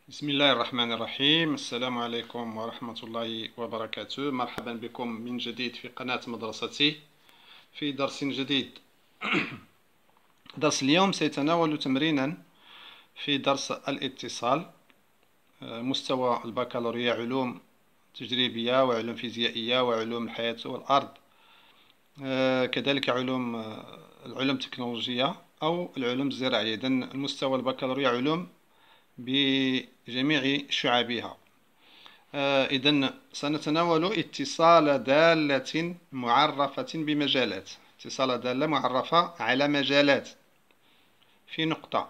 بسم الله الرحمن الرحيم. السلام عليكم ورحمة الله وبركاته. مرحبا بكم من جديد في قناة مدرستي في درس جديد. درس اليوم سيتناول تمرينا في درس الاتصال، مستوى البكالوريا، علوم تجريبية وعلوم فيزيائية وعلوم الحياة والأرض، كذلك العلوم التكنولوجية أو العلوم الزراعية. إذن المستوى البكالوريا علوم بجميع شعابها. إذن سنتناول اتصال دالة معرفة بمجالات، اتصال دالة معرفة على مجالات في نقطة.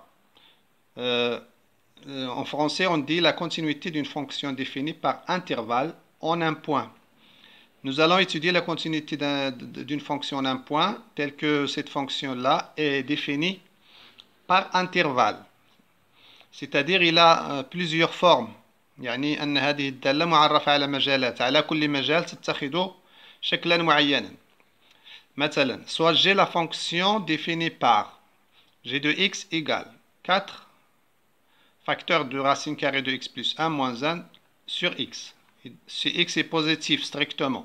En français, on dit la continuité d'une fonction définie par intervalle en un point. Nous allons étudier la continuité d'une fonction en un point, telle que cette fonction-là est définie par intervalle. C'est-à-dire il a plusieurs formes. يعني أن هذه الدالة معرفة على مجالات، على كل مجال تتخذ شكلا معينا. مثلا soit j'ai la fonction définie par g de x égale 4 facteur de racine carrée de x plus 1 moins 1 sur x. Si x est positif strictement,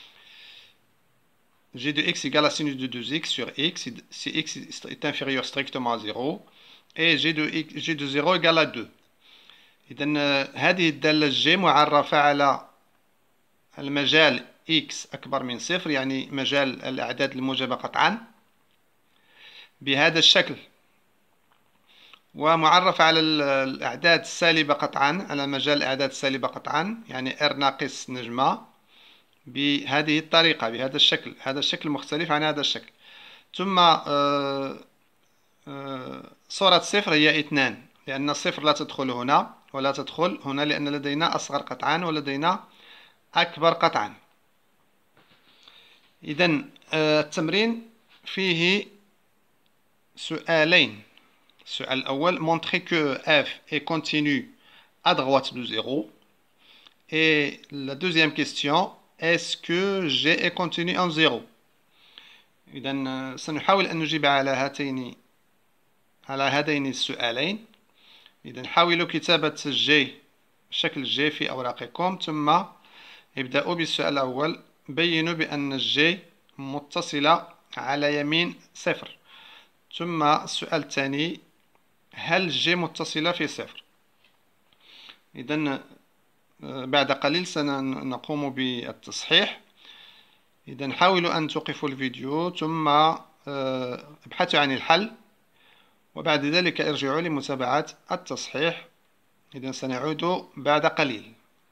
g de x égale la sinus de 2x sur x. Si x est inférieur strictement à 0, et g de 0 égale à 2. إذن هذه الدالة G معرفة على المجال X أكبر من صفر، يعني مجال الأعداد الموجبة قطعا بهذا الشكل، ومعرفة على الأعداد السالبة قطعا، على مجال الأعداد السالبة قطعا، يعني R ناقص نجمة بهذه الطريقة، بهذا الشكل. هذا الشكل مختلف عن هذا الشكل. ثم صورة صفر هي 2، لأن الصفر لا تدخل هنا ولا تدخل هنا، لأن لدينا أصغر قطعان ولدينا أكبر قطعان. إذن التمرين فيه سؤالين. السؤال الأول: montrer que f est continu à droite de 0. Et la deuxième question: est-ce que g est continu en 0. إذن سنحاول أن نجيب على هذين السؤالين. إذن حاولوا كتابة الجي، شكل الجي في أوراقكم، ثم ابدأوا بالسؤال الأول. بينوا بأن الجي متصلة على يمين صفر. ثم السؤال الثاني: هل الجي متصلة في صفر. إذن بعد قليل سنقوم بالتصحيح. إذن حاولوا أن توقفوا الفيديو ثم ابحثوا عن الحل، وبعد ذلك ارجعوا لمتابعة التصحيح. إذن سنعود بعد قليل.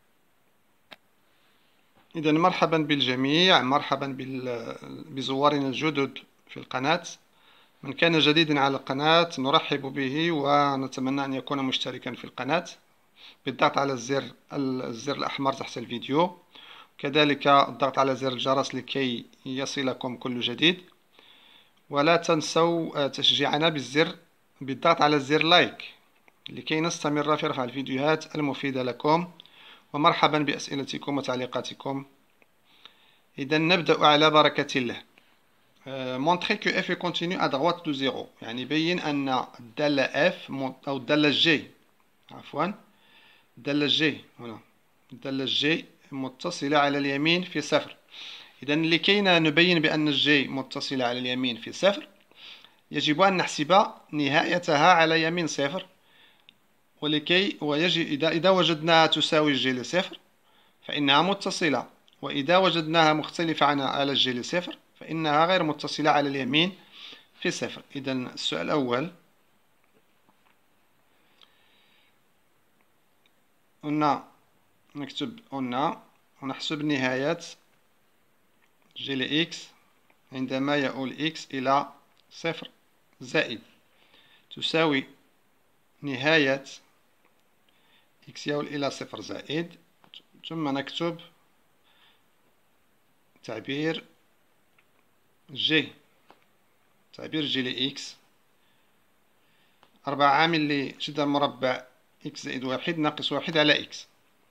إذن مرحبا بالجميع، مرحبا بزوارنا الجدد في القناة. من كان جديدا على القناة نرحب به ونتمنى أن يكون مشتركا في القناة بالضغط على الزر الأحمر تحت الفيديو، كذلك الضغط على زر الجرس لكي يصلكم كل جديد. ولا تنسوا تشجيعنا بالضغط على زر لايك لكي نستمر في رفع الفيديوهات المفيدة لكم. ومرحبا بأسئلتكم وتعليقاتكم. إذا نبدأ على بركة الله. montrer que f est continu à droite de 0، يعني بين أن الدالة f أو الدالة g، عفوا الدالة g هنا، الدالة g متصلة على اليمين في صفر. إذا لكي نبين بأن الجي متصلة على اليمين في صفر، يجب أن نحسب نهايتها على يمين صفر، إذا وجدناها تساوي الجي لصفر فإنها متصلة، وإذا وجدناها مختلفة على الجي لصفر فإنها غير متصلة على اليمين في صفر. إذا السؤال الأول، نكتب ونحسب نهاية جي لإكس عندما يؤول إكس إلى صفر زائد تساوي نهاية إكس يؤول إلى صفر زائد، ثم نكتب تعبير جي لإكس 4 عامل لجذر مربع إكس زائد 1 ناقص 1 على إكس.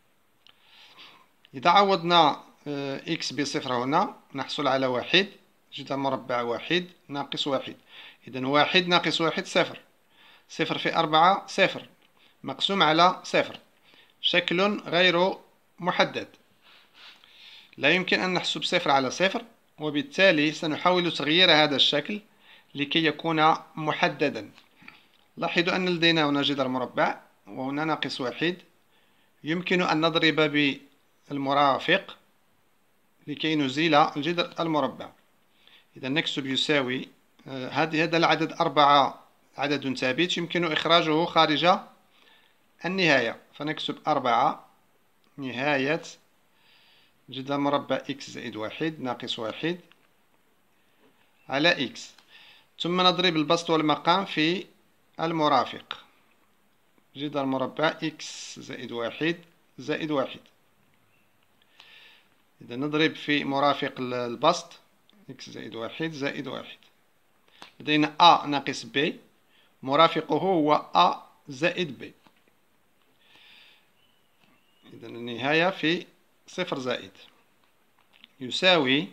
إذا عوضنا إكس بصفر هنا نحصل على 1 جذر مربع 1 ناقص 1. إذن 1 ناقص 1 صفر، صفر في 4 صفر، مقسوم على صفر، شكل غير محدد، لا يمكن أن نحسب صفر على صفر، وبالتالي سنحاول تغيير هذا الشكل لكي يكون محددا. لاحظوا أن لدينا هنا جدر مربع وهنا ناقص واحد، يمكن أن نضرب بالمرافق لكي نزيل الجدر المربع. إذا نكتب يساوي هذا العدد 4 عدد ثابت يمكن إخراجه خارج النهاية، فنكتب 4 نهاية جدر مربع x زائد واحد ناقص واحد على x، ثم نضرب البسط والمقام في المرافق، جدر مربع x زائد واحد زائد واحد. إذا نضرب في مرافق البسط x زائد واحد زائد واحد، لدينا a ناقص b، مرافقه هو a زائد b. إذا النهاية في صفر زائد يساوي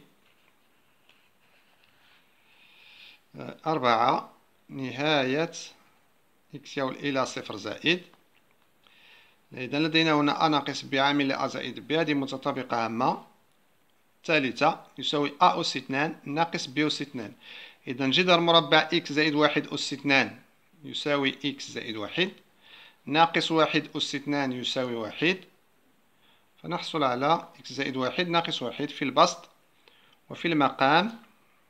4 نهاية x يؤول إلى صفر زائد. إذا لدينا هنا a ناقص b عامل a زائد b، هذه متطابقة هامة ثالثة يساوي a أس 2 ناقص b أس 2. إذا جدر مربع x زائد واحد أس 2 يساوي x زائد واحد، ناقص واحد أس 2 يساوي واحد، فنحصل على x زائد واحد ناقص واحد في البسط. وفي المقام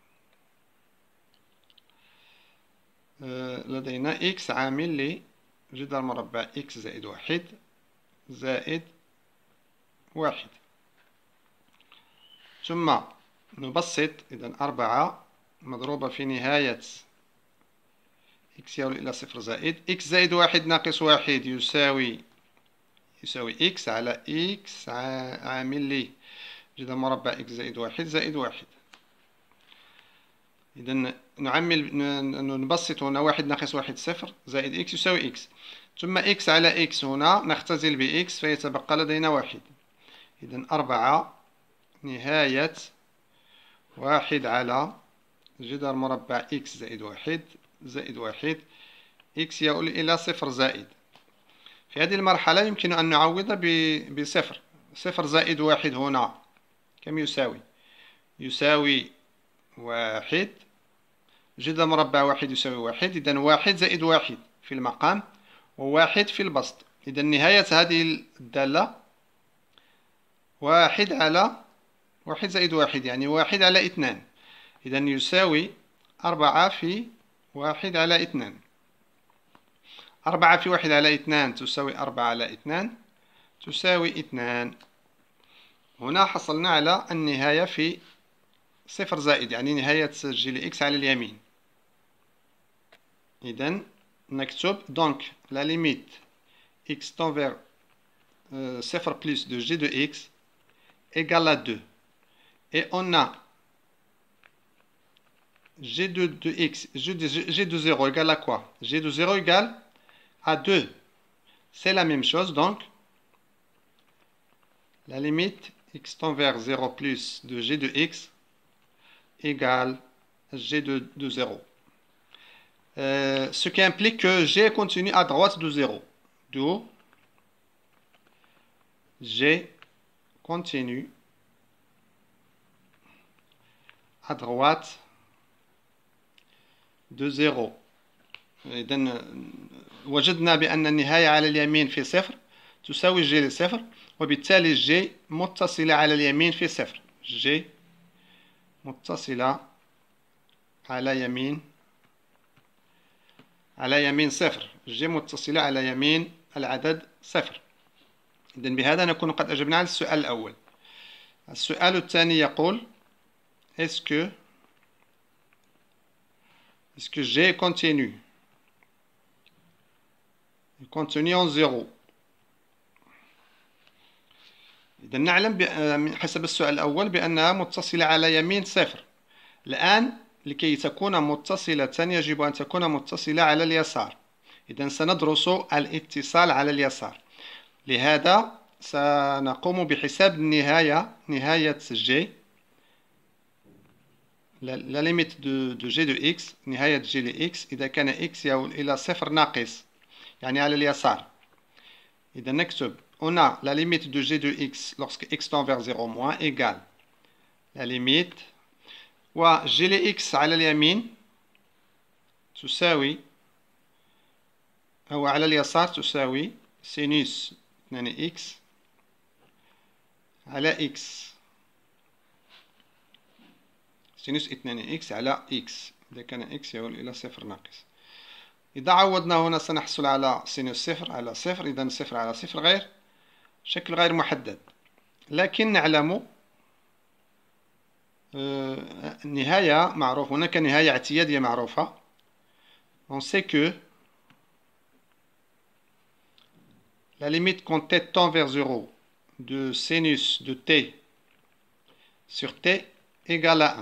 لدينا x عامل لجدر مربع x زائد واحد زائد واحد، ثم نبسط. إذا 4 مضروبة في نهاية x يؤول إلى صفر زائد x زائد واحد ناقص واحد يساوي x على x عامل لي جدر مربع x زائد واحد زائد واحد. إذا نبسط هنا واحد ناقص واحد صفر زائد x يساوي x، ثم x على x هنا نختزل ب x فيتبقى لدينا واحد. إذا 4 نهاية واحد على جدر مربع x زائد واحد زائد واحد، x يؤول إلى صفر زائد. في هذه المرحلة يمكن أن نعوض بصفر. صفر زائد واحد هنا كم يساوي؟ يساوي واحد، جدر مربع واحد يساوي واحد، إذا واحد زائد واحد في المقام وواحد في البسط. إذا نهاية هذه الدالة واحد على واحد زائد واحد يعني واحد على اثنان، إذا يساوي 4 في واحد على اثنان. 4 في واحد على اثنان تساوي 4 على اثنان تساوي اثنان. هنا حصلنا على النهاية في صفر زائد، يعني نهاية جيل x على اليمين. إذا نكتب donc la limite x tend vers 0 plus de g de x égale à 2. Et on a g de x, g de 0 égale à quoi? G de 0 égale à 2. C'est la même chose, donc la limite x tend vers 0 plus de g de x égale g de 0. Ce qui implique que g continue à droite de 0. D'où g continue à droite de 0. إذن وجدنا بأن النهاية على اليمين في صفر تساوي g لصفر، وبالتالي g متصلة على اليمين في صفر. g متصلة على يمين صفر، g متصلة على يمين العدد صفر. إذن بهذا نكون قد أجبنا على السؤال الأول. السؤال الثاني يقول est-ce que g continue en 0. إذا نعلم حسب السؤال الأول بأنها متصلة على يمين صفر. الآن لكي تكون متصلة يجب أن تكون متصلة على اليسار. إذا سندرس الاتصال على اليسار، لهذا سنقوم بحساب النهاية، نهاية g la limite de g de x، نهاية g ل x إذا كان x يؤول إلى صفر ناقص يعني على اليسار. إذا نكتب on a la limite de g de x lorsque x tend vers 0 moins égale la limite و g لx على اليمين تساوي أو على اليسار تساوي سينوس 2 x على x سينوس 2 x على x إذا كان x يؤول إلى صفر ناقص. إذا عوضنا هنا سنحصل على سينوس صفر على صفر. إذا صفر على صفر غير شكل غير محدد، لكن نعلم النهاية معروف، هناك نهاية اعتيادية معروفة. on sait que la limite quand t tend vers 0 de sinus de t sur t égale à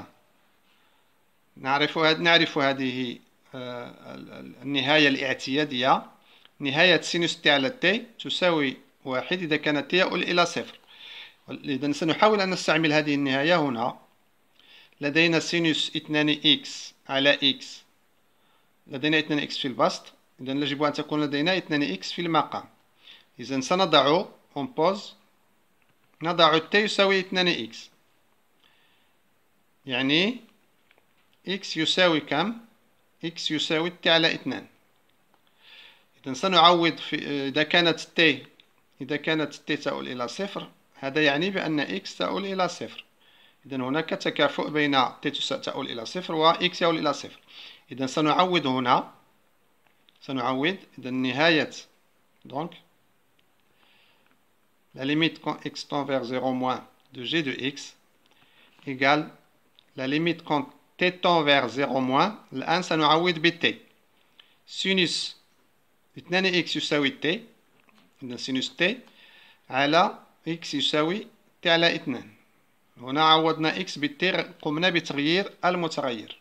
1. نعرف هذه النهاية الاعتيادية. نهاية سينوس t على t تساوي 1 إذا كانت t يؤول إلى صفر. إذا سنحاول أن نستعمل هذه النهاية هنا. لدينا سينوس 2x على x، لدينا 2x في البسط، إذا يجب أن تكون لدينا 2x في المقام. إذا سنضع on pose نضع t يساوي 2x، يعني x يساوي كم؟ x يساوي t على 2. إذا سنعوض في إذا كانت t تؤول إلى صفر، هذا يعني بأن x تؤول إلى صفر. إذا هناك تكافؤ بين t تؤول إلى صفر و x يؤول إلى صفر. إذا سنعوض هنا، إذا نهاية donc la limite quand x tend vers 0 moins de g de x égale la limite quand t tend vers 0 moins. الآن سنعوض ب t. سينوس 2x يساوي t، إذا سينوس t على x يساوي t على 2. هنا عوضنا x ب t، قمنا بتغيير المتغير.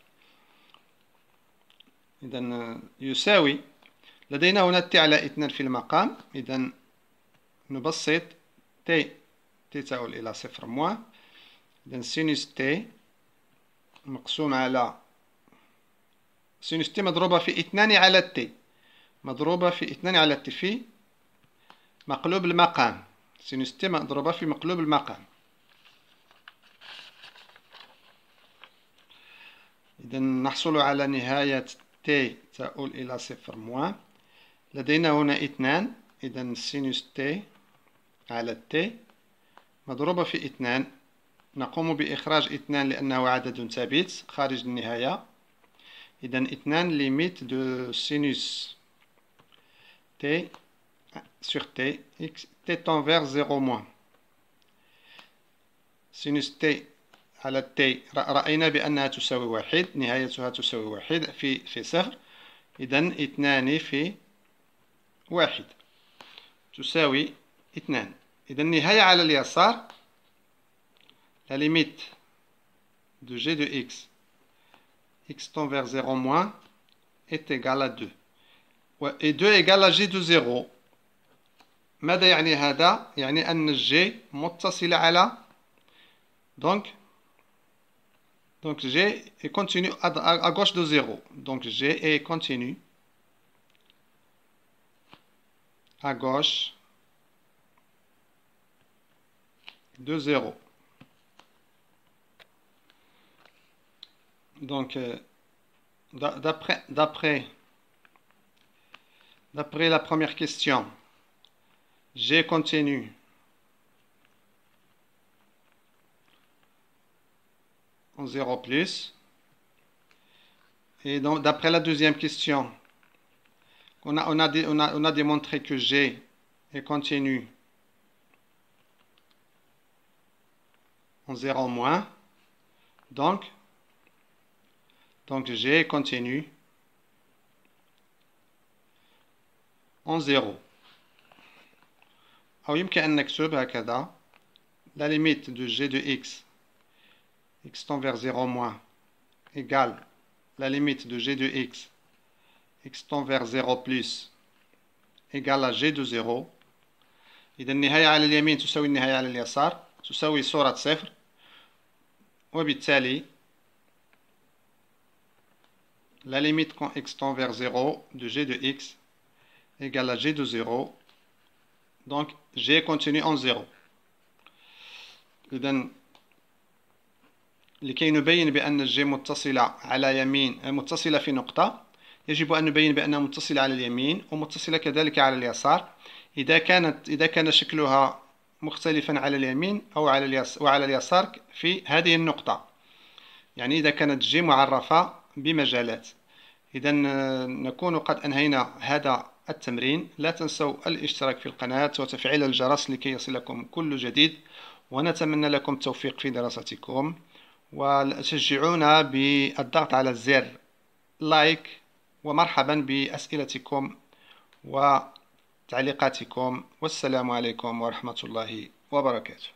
إذا يساوي، لدينا هنا t على 2 في المقام. إذا نبسط t تؤول إلى صفر موان. إذا سينوس t مقسوم على سينوس t مضروبة في 2 على t، مضروبة في 2 على t في مقلوب المقام. سينوس t مضروبة في مقلوب المقام. إذا نحصل على نهاية t تؤول إلى صفر موان. لدينا هنا 2، إذا سينوس t على t مضروبة في 2. نقوم بإخراج 2 لأنه عدد ثابت خارج النهاية. إذا 2 ليميت دو سينوس t sur t x t tend vers 0 moins. سينوس t على t رأينا بأنها تساوي 1، نهايتها تساوي 1 في صفر. إذا 2 في 1 تساوي 2. إذا النهاية على اليسار la limite de g de x tend vers 0 moins est égale à 2. et 2 égale à g de 0. ماذا يعني هذا؟ يعني أن g متصلة على donc g est continu à gauche de 0. Donc g est continu à gauche de 0. Donc d'après la première question, g continue en 0 plus. Et donc d'après la deuxième question, on a démontré que g est continu en 0 moins. Donc g est continu en 0. أو يمكن أن نكتب هكذا la limite de g de x tend vers 0 moins égale la limite de g de x tend vers 0 plus égale à g de 0. إذا النهاية على اليمين تساوي النهاية على اليسار، تساوي صورة صفر، وبالتالي la limite quand x tend vers 0 de g de x égale à g de 0. Donc G continue en 0. إذن لكي نبين بأن الجي متصلة على يمين متصلة في نقطة، يجب أن نبين بأنها متصلة على اليمين ومتصلة كذلك على اليسار. إذا كان شكلها مختلفا على اليمين أو على اليسار في هذه النقطة، يعني إذا كانت جي معرفة بمجالات. إذا نكون قد أنهينا هذا التمرين. لا تنسوا الاشتراك في القناة وتفعيل الجرس لكي يصلكم كل جديد، ونتمنى لكم التوفيق في دراستكم، وشجعونا بالضغط على زر لايك، ومرحبا بأسئلتكم وتعليقاتكم. والسلام عليكم ورحمة الله وبركاته.